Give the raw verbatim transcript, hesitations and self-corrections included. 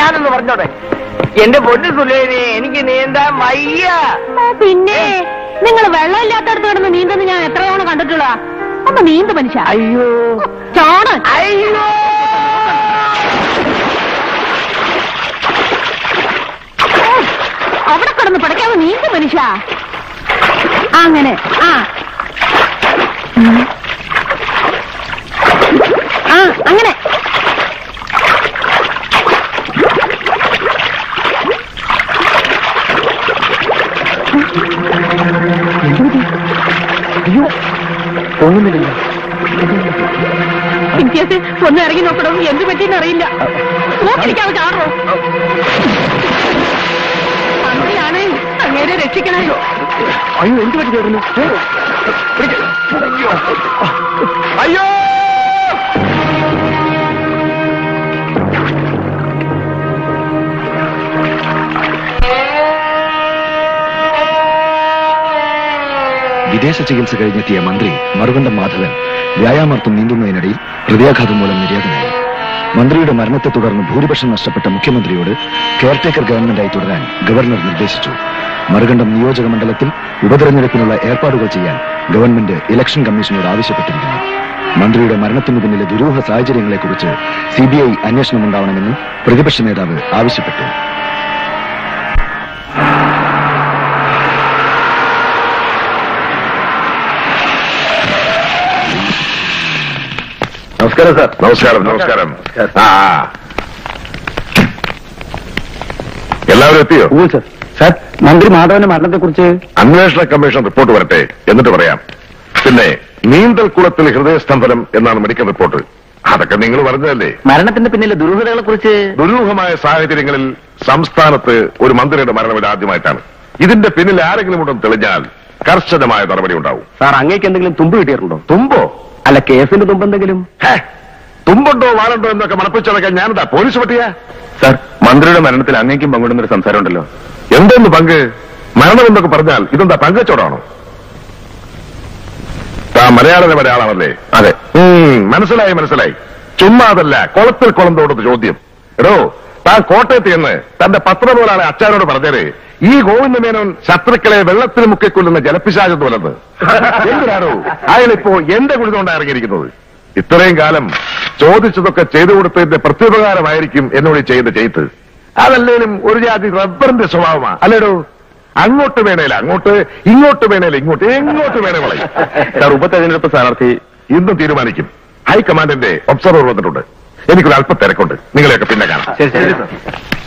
ഞാനൊന്ന് പറഞ്ഞോട്ടെ. എന്റെ പൊന്നു സുലേനെ, എനിക്ക് നീന്താൻ വയ്യ. പിന്നെ നിങ്ങൾ വെള്ളമില്ലാത്തടത്ത് കിടന്ന് നീന്തുന്ന ഞാൻ എത്ര തവണ കണ്ടിട്ടുള്ള. ഒന്ന് നീന്ത് മനുഷ്യ. അയ്യോ ചോണ്. അയ്യോ അവിടെ കിടന്ന് പടക്കാതെ നീന്ത് മനുഷ്യ. അങ്ങനെ ആ ആ അങ്ങനെ അയ്യോ ഒന്നുമില്ല. ഇൻകേസ് ഒന്ന് ഇറങ്ങി നോക്കണം. എന്ത് പറ്റിയെന്ന് അറിയില്ല. നോക്കിരിക്കാതെ ചാടോ. അങ്ങനെയാണ് അങ്ങേരെ രക്ഷിക്കണേ. അയ്യോ എന്ത് പറ്റി ചേർന്നു? അയ്യോ വിദേശ ചികിത്സ കഴിഞ്ഞെത്തിയ മന്ത്രി മറുകണ്ഠം മാധവൻ വ്യായാമാർത്ഥം നീന്തുന്നതിനിടയിൽ ഹൃദയാഘാതം മൂലം നിര്യാതനായി. മന്ത്രിയുടെ മരണത്തെ തുടർന്ന് ഭൂരിപക്ഷം നഷ്ടപ്പെട്ട മുഖ്യമന്ത്രിയോട് കെയർടേക്കർ ഗവൺമെന്റായി തുടരാൻ ഗവർണർ നിർദ്ദേശിച്ചു. മറുകണ്ഠം നിയോജക മണ്ഡലത്തിൽ ഉപതെരഞ്ഞെടുപ്പിനുള്ള ഏർപ്പാടുകൾ ചെയ്യാൻ ഗവൺമെന്റ് ഇലക്ഷൻ കമ്മീഷനോട് ആവശ്യപ്പെട്ടിരിക്കുന്നു. മന്ത്രിയുടെ മരണത്തിനു പിന്നിലെ ദുരൂഹ സാഹചര്യങ്ങളെക്കുറിച്ച് സിബിഐ അന്വേഷണമുണ്ടാവണമെന്നും പ്രതിപക്ഷ നേതാവ് ആവശ്യപ്പെട്ടു. നമസ്കാരം സാർ. നമസ്കാരം നമസ്കാരം. ആ എല്ലാവരും എത്തിയോ? സാർ. സാർ, മന്ത്രി മാധവന്റെ മരണത്തെ കുറിച്ച് അന്വേഷണ കമ്മീഷൻ റിപ്പോർട്ട് വരട്ടെ, എന്നിട്ട് പറയാം. പിന്നെ നീന്തൽ കുളത്തിൽ ഹൃദയസ്തംഭനം എന്നാണ് മെഡിക്കൽ റിപ്പോർട്ട്. അതൊക്കെ നിങ്ങൾ പറഞ്ഞതല്ലേ? മരണത്തിന്റെ പിന്നിലെ ദുരൂഹതകളെ കുറിച്ച് ദുരൂഹമായ സാഹചര്യങ്ങളിൽ സംസ്ഥാനത്ത് ഒരു മന്ത്രിയുടെ മരണം ഇത് ആദ്യമായിട്ടാണ്. ഇതിന്റെ പിന്നിൽ ആരെങ്കിലും ഉണ്ടെന്ന് തെളിഞ്ഞാൽ കർശനമായ നടപടി ഉണ്ടാവും. സാർ, അങ്ങേക്ക് എന്തെങ്കിലും തുമ്പ് കിട്ടിയിട്ടുണ്ടോ? തുമ്പോ? അല്ല, കേസിന്റെ തുമ്പെന്തെങ്കിലും? തുമ്പുണ്ടോ വാളുണ്ടോ എന്നൊക്കെ മണപ്പിച്ചടക്കാൻ ഞാനെന്താ പോലീസ് പറ്റിയാ? സാർ, മന്ത്രിയുടെ മരണത്തിൽ അങ്ങേക്കും പങ്കിടുന്നൊരു സംസാരം ഉണ്ടല്ലോ. എന്തോന്ന് പങ്ക്? മരണം എന്നൊക്കെ പറഞ്ഞാൽ ഇതെന്താ പങ്കച്ചോടാണോ? താ മലയാളത്തിലെ ഒരാളാണല്ലേ? അതെ. മനസ്സിലായി മനസ്സിലായി. ചുമ്മാ അതല്ല, കുളത്തിൽ കുളം തോടുന്ന ചോദ്യം. എടോ, താൻ കോട്ടയത്ത് എന്ന് തന്റെ പത്രം പോലാണ് അച്ഛനോട് പറഞ്ഞത് ഈ ഗോവിന്ദമേനോൻ ശത്രുക്കളെ വെള്ളത്തിൽ മുക്കിക്കൊല്ലുന്ന ജലപ്പിശാചം പോലെന്ന്. എന്തിനാണോ അയാളിപ്പോ എന്റെ കുഴിതുകൊണ്ടാണ് ഇറങ്ങിയിരിക്കുന്നത്? ഇത്രയും കാലം ചോദിച്ചതൊക്കെ ചെയ്തു കൊടുത്തതിന്റെ പ്രത്യുപകാരമായിരിക്കും എന്നോട് ചെയ്ത് ചെയ്ത്. അതല്ലേലും ഒരു ജാതി റബ്ബറിന്റെ സ്വഭാവമാ അല്ലേടോ? അങ്ങോട്ട് വേണേല അങ്ങോട്ട്, ഇങ്ങോട്ട് വേണേല ഇങ്ങോട്ട്, എങ്ങോട്ട് വേണേ വളയും. സാർ, ഉപതെരഞ്ഞെടുപ്പ് സ്ഥാനാർത്ഥി ഇന്നും തീരുമാനിക്കും. ഹൈക്കമാൻഡിന്റെ ഒബ്സർവർ വന്നിട്ടുണ്ട്. എനിക്കൊരു അല്പം തിരക്കുണ്ട്. നിങ്ങളെയൊക്കെ പിന്നെ കാണാം. ശരി ശരി സാർ.